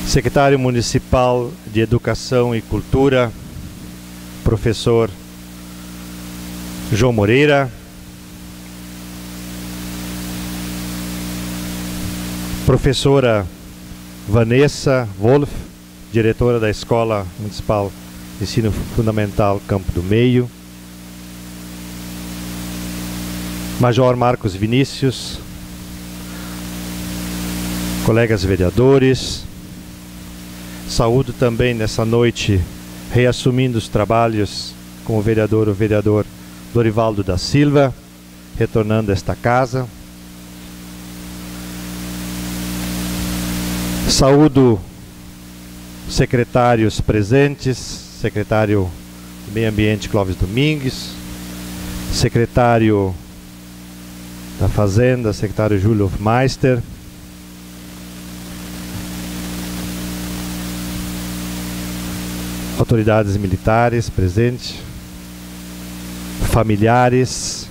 Secretário Municipal de Educação e Cultura, professor João Moreira, professora Vanessa Wolff, diretora da Escola Municipal de Ensino Fundamental Campo do Meio, Major Marcos Vinícius, colegas vereadores, saúdo também nessa noite, reassumindo os trabalhos com o vereador Dorivaldo da Silva, retornando a esta casa. Saúdo secretários presentes, secretário do Meio Ambiente Clóvis Domingues, secretário da Fazenda, secretário Júlio Hofmeister, autoridades militares presentes, familiares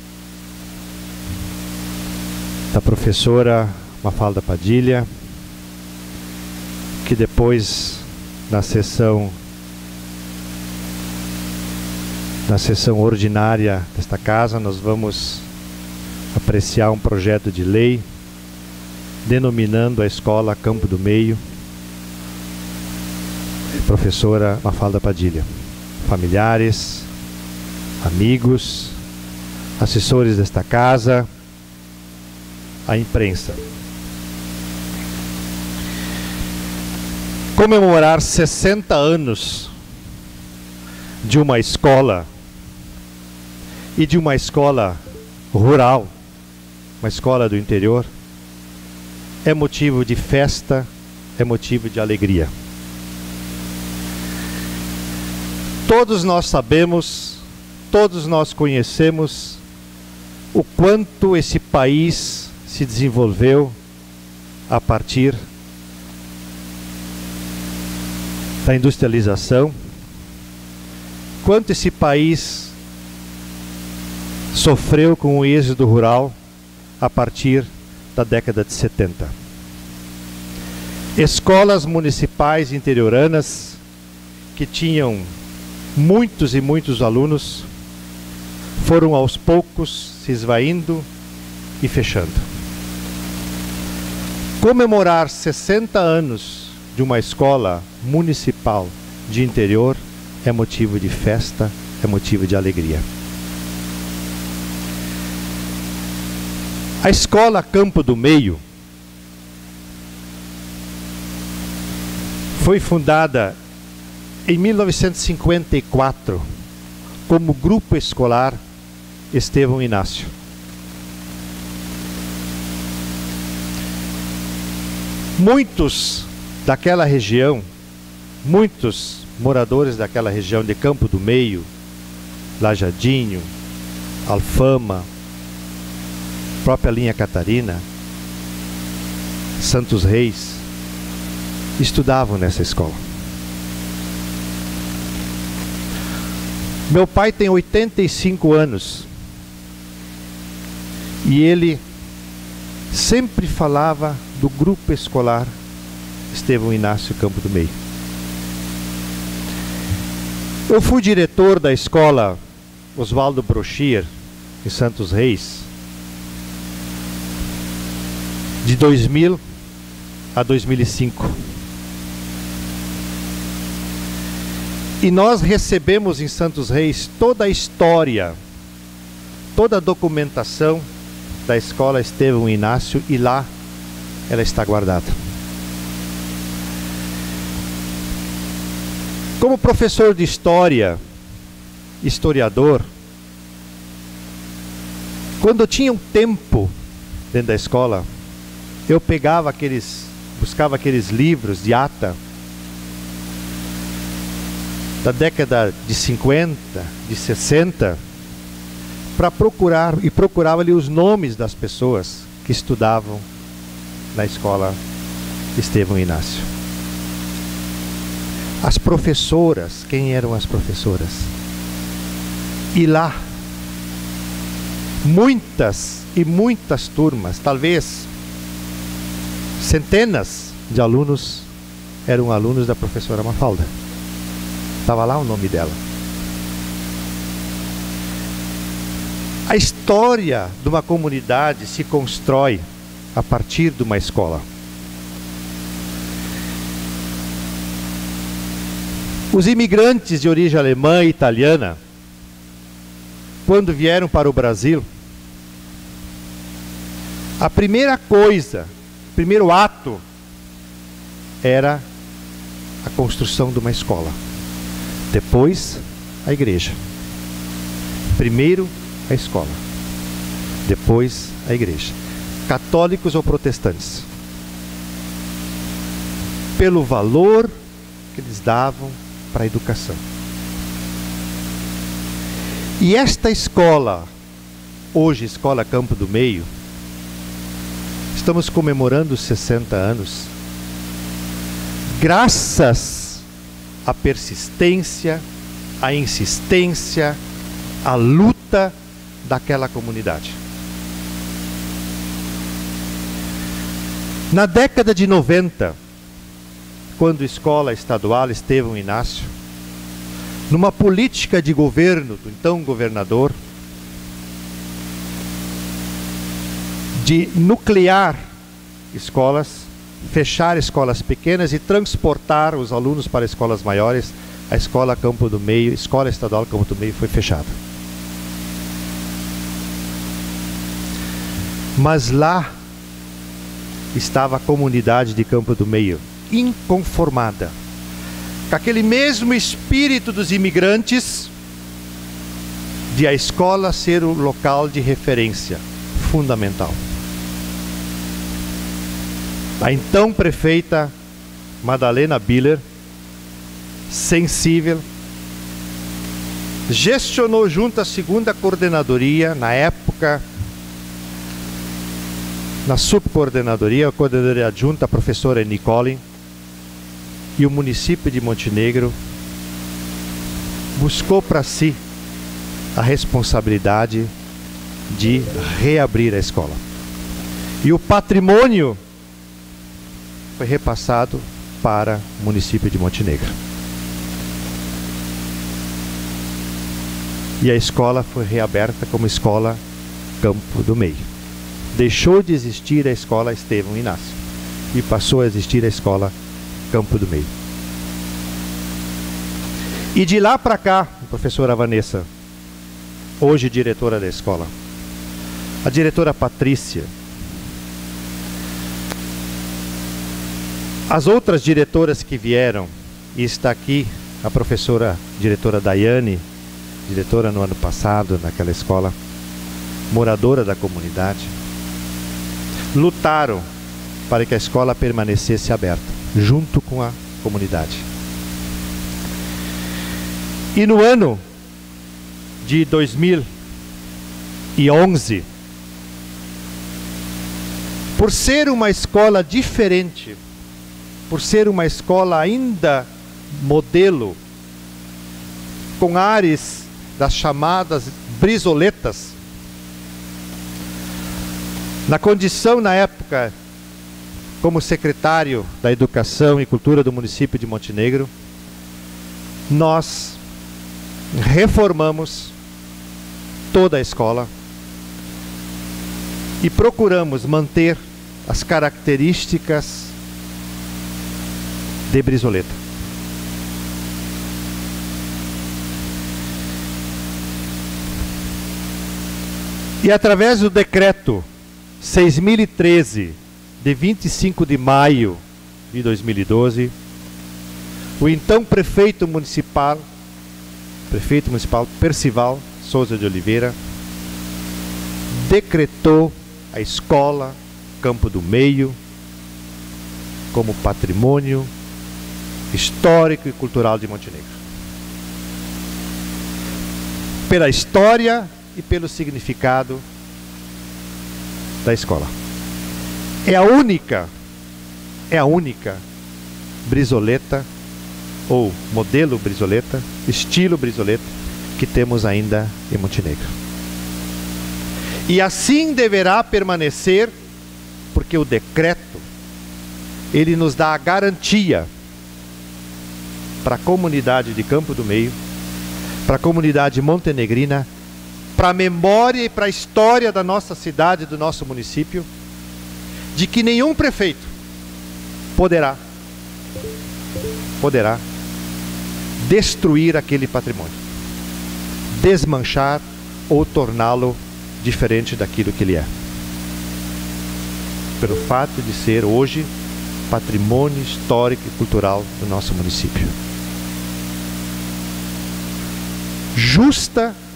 da professora Mafalda Padilha, que depois na sessão ordinária desta casa nós vamos apreciar um projeto de lei denominando a escola Campo do Meio professora Mafalda Padilha. Familiares, amigos, assessores desta casa, a imprensa. Comemorar 60 anos de uma escola e de uma escola rural, uma escola do interior, é motivo de festa, é motivo de alegria. Todos nós sabemos, todos nós conhecemos o quanto esse país se desenvolveu a partir da industrialização, quanto esse país sofreu com o êxodo rural a partir da década de 70. Escolas municipais interioranas que tinham muitos e muitos alunos foram aos poucos se esvaindo e fechando. Comemorar 60 anos de uma escola municipal de interior é motivo de festa, é motivo de alegria. A escola Campo do Meio foi fundada em 1954 como Grupo Escolar Estevão Inácio. Muitos daquela região, muitos moradores daquela região de Campo do Meio, Lajadinho, Alfama, própria linha Catarina, Santos Reis, estudavam nessa escola. Meu pai tem 85 anos e ele sempre falava do Grupo Escolar Estevão Inácio Campo do Meio. Eu fui diretor da escola Oswaldo Brochier, em Santos Reis, de 2000 a 2005. E nós recebemos em Santos Reis toda a história, toda a documentação da escola Estevão Inácio, e lá ela está guardada. Como professor de história, historiador, quando eu tinha um tempo dentro da escola, eu buscava aqueles livros de ata da década de 50, de 60, para procurava ali os nomes das pessoas que estudavam na escola Estevão Inácio. As professoras, quem eram as professoras? E lá, muitas e muitas turmas, talvez centenas de alunos eram alunos da professora Mafalda. Estava lá o nome dela. A história de uma comunidade se constrói a partir de uma escola. Os imigrantes de origem alemã e italiana, quando vieram para o Brasil, a primeira coisa, o primeiro ato, era a construção de uma escola. Depois, a igreja. Primeiro, a escola. Depois, a igreja. Católicos ou protestantes. Pelo valor que eles davam para a educação. E esta escola, hoje Escola Campo do Meio, estamos comemorando os 60 anos, graças à persistência, à insistência, à luta daquela comunidade. Na década de 90, quando a escola estadual Estevão Inácio, numa política de governo do então governador, de nuclear escolas, fechar escolas pequenas e transportar os alunos para escolas maiores, a Escola Campo do Meio, Escola Estadual Campo do Meio foi fechada. Mas lá estava a comunidade de Campo do Meio, inconformada, com aquele mesmo espírito dos imigrantes, de a escola ser o local de referência fundamental. A então prefeita Madalena Biller, sensível, gestionou junto à segunda coordenadoria, na época, na subcoordenadoria, a coordenadoria adjunta, a professora Nicole, e o município de Montenegro buscou para si a responsabilidade de reabrir a escola. E o patrimônio foi repassado para o município de Montenegro. E a escola foi reaberta como Escola Campo do Meio. Deixou de existir a Escola Estevão Inácio e passou a existir a Escola Campo do Meio. E de lá para cá, a professora Vanessa, hoje diretora da escola, a diretora Patrícia, as outras diretoras que vieram, e está aqui a professora diretora Daiane, diretora no ano passado naquela escola, moradora da comunidade, lutaram para que a escola permanecesse aberta, junto com a comunidade. E no ano de 2011, por ser uma escola diferente, por ser uma escola ainda modelo, com ares das chamadas brisoletas, na condição na época como secretário da Educação e Cultura do município de Montenegro, nós reformamos toda a escola e procuramos manter as características de brizoleta. E através do decreto 6.013, de 25 de maio de 2012, o então prefeito municipal Percival Souza de Oliveira decretou a escola Campo do Meio como patrimônio histórico e cultural de Montenegro. Pela história e pelo significado da escola. É a única brizoleta, ou modelo brizoleta, estilo brizoleta, que temos ainda em Montenegro. E assim deverá permanecer, porque o decreto, ele nos dá a garantia para a comunidade de Campo do Meio, para a comunidade montenegrina, para a memória e para a história da nossa cidade, do nosso município, de que nenhum prefeito poderá destruir aquele patrimônio, desmanchar ou torná-lo diferente daquilo que ele é. Pelo fato de ser hoje patrimônio histórico e cultural do nosso município. Justa,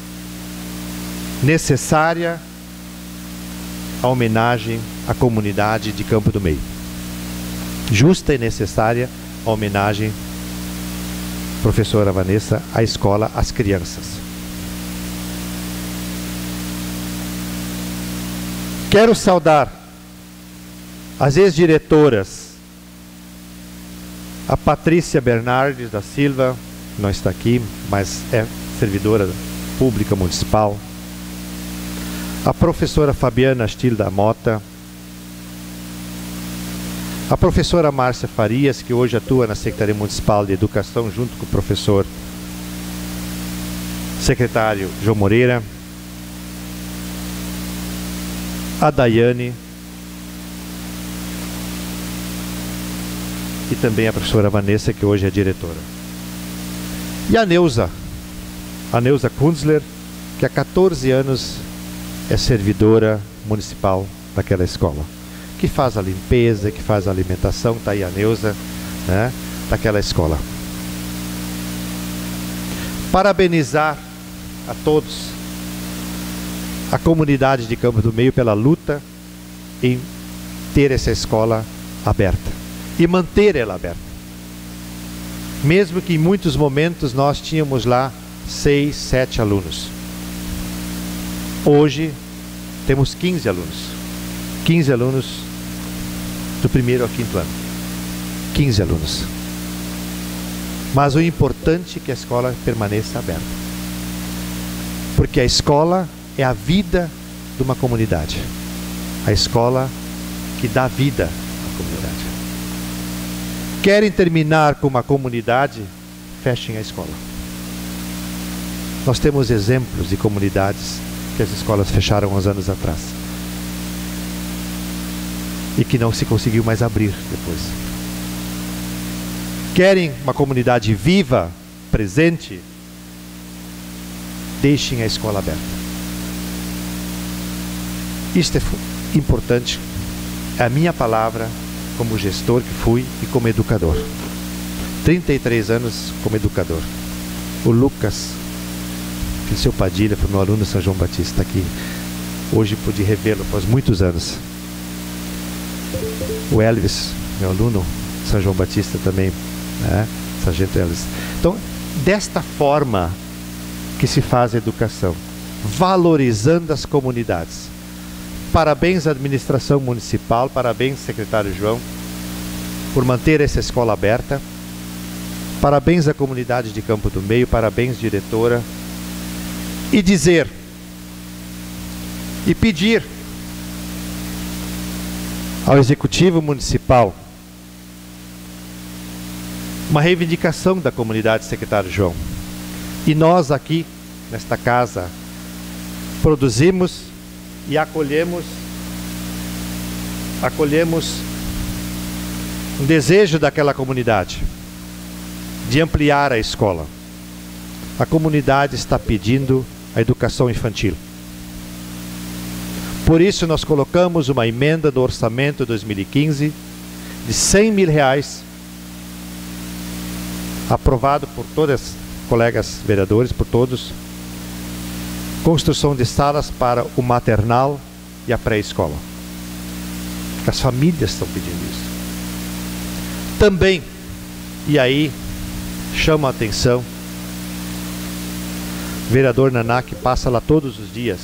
necessária a homenagem à comunidade de Campo do Meio. Justa e necessária a homenagem, professora Vanessa, à escola, às crianças. Quero saudar as ex-diretoras, a Patrícia Bernardes da Silva, não está aqui, mas é servidora pública municipal, a professora Fabiana Astil da Mota, a professora Márcia Farias, que hoje atua na Secretaria Municipal de Educação, junto com o professor secretário João Moreira, a Daiane e também a professora Vanessa, que hoje é diretora. E a Neuza Kunzler, que há 14 anos é servidora municipal daquela escola, que faz a limpeza, que faz a alimentação. Está aí a Neuza, né, daquela escola. Parabenizar a todos, a comunidade de Campo do Meio, pela luta em ter essa escola aberta e manter ela aberta. Mesmo que em muitos momentos nós tínhamos lá 6, 7 alunos. Hoje temos 15 alunos. 15 alunos do 1º ao 5º ano. 15 alunos. Mas o importante é que a escola permaneça aberta. Porque a escola é a vida de uma comunidade. A escola que dá vida à comunidade. Querem terminar com uma comunidade? Fechem a escola. Nós temos exemplos de comunidades que as escolas fecharam uns anos atrás e que não se conseguiu mais abrir depois. Querem uma comunidade viva, presente? Deixem a escola aberta. Isto é importante. É a minha palavra como gestor que fui e como educador. 33 anos como educador. O Lucas, que o seu Padilha, foi meu aluno em São João Batista aqui. Hoje pude revê-lo após muitos anos. O Elvis, meu aluno em São João Batista também, né? Sargento Elvis. Então, desta forma que se faz a educação, valorizando as comunidades. Parabéns à administração municipal, parabéns secretário João, por manter essa escola aberta. Parabéns à comunidade de Campo do Meio, parabéns diretora. E dizer, e pedir ao Executivo Municipal uma reivindicação da comunidade, secretário João. E nós aqui, nesta casa, produzimos e acolhemos um desejo daquela comunidade de ampliar a escola. A comunidade está pedindo a educação infantil. Por isso nós colocamos uma emenda do orçamento 2015 de R$100 mil, aprovado por todos os colegas vereadores, por todos. Construção de salas para o maternal e a pré-escola. As famílias estão pedindo isso. Também, e aí chama a atenção, o vereador Naná, que passa lá todos os dias.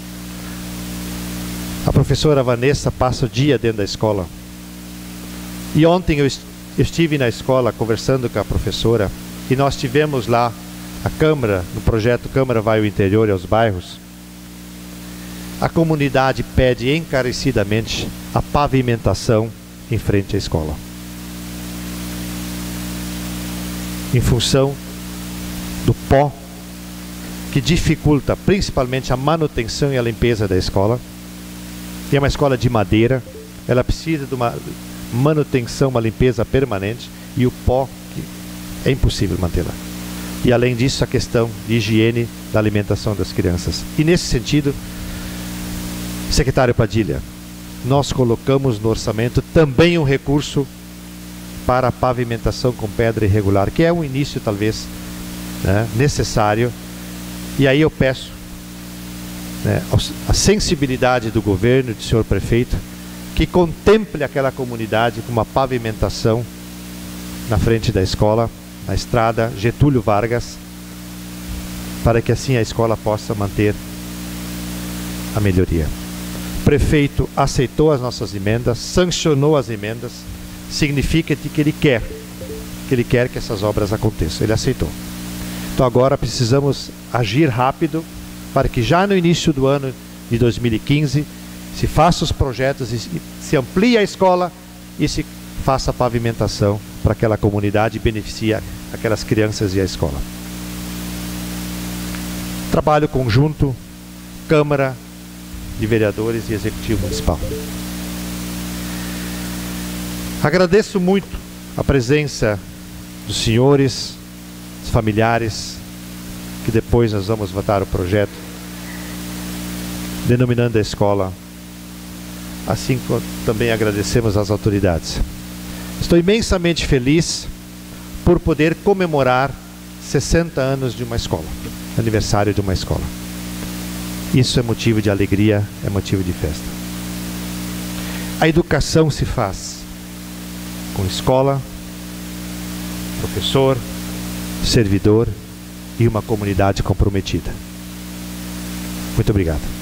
A professora Vanessa passa o dia dentro da escola. E ontem eu estive na escola conversando com a professora e nós tivemos lá a Câmara, no projeto Câmara vai ao interior e aos bairros. A comunidade pede encarecidamente a pavimentação em frente à escola. em função do pó, que dificulta principalmente a manutenção e a limpeza da escola. E é uma escola de madeira, ela precisa de uma manutenção, uma limpeza permanente, e o pó é impossível mantê-la. E além disso, a questão de higiene da alimentação das crianças. E nesse sentido, secretário Padilha, nós colocamos no orçamento também um recurso para a pavimentação com pedra irregular, que é um início talvez, né, necessário. E aí eu peço, né, a sensibilidade do governo, do senhor prefeito, que contemple aquela comunidade com uma pavimentação na frente da escola, na estrada Getúlio Vargas, para que assim a escola possa manter a melhoria. O prefeito aceitou as nossas emendas, sancionou as emendas, significa que ele quer que essas obras aconteçam. Ele aceitou. Então agora precisamos agir rápido para que já no início do ano de 2015 se faça os projetos e se amplie a escola e se faça a pavimentação para aquela comunidade e beneficie aquelas crianças e a escola. Trabalho conjunto, Câmara de Vereadores e Executivo Municipal. Agradeço muito a presença dos senhores, dos familiares, que depois nós vamos votar o projeto, denominando a escola, assim como também agradecemos às autoridades. Estou imensamente feliz por poder comemorar 60 anos de uma escola, aniversário de uma escola. Isso é motivo de alegria, é motivo de festa. A educação se faz com escola, professor, servidor e uma comunidade comprometida. Muito obrigado.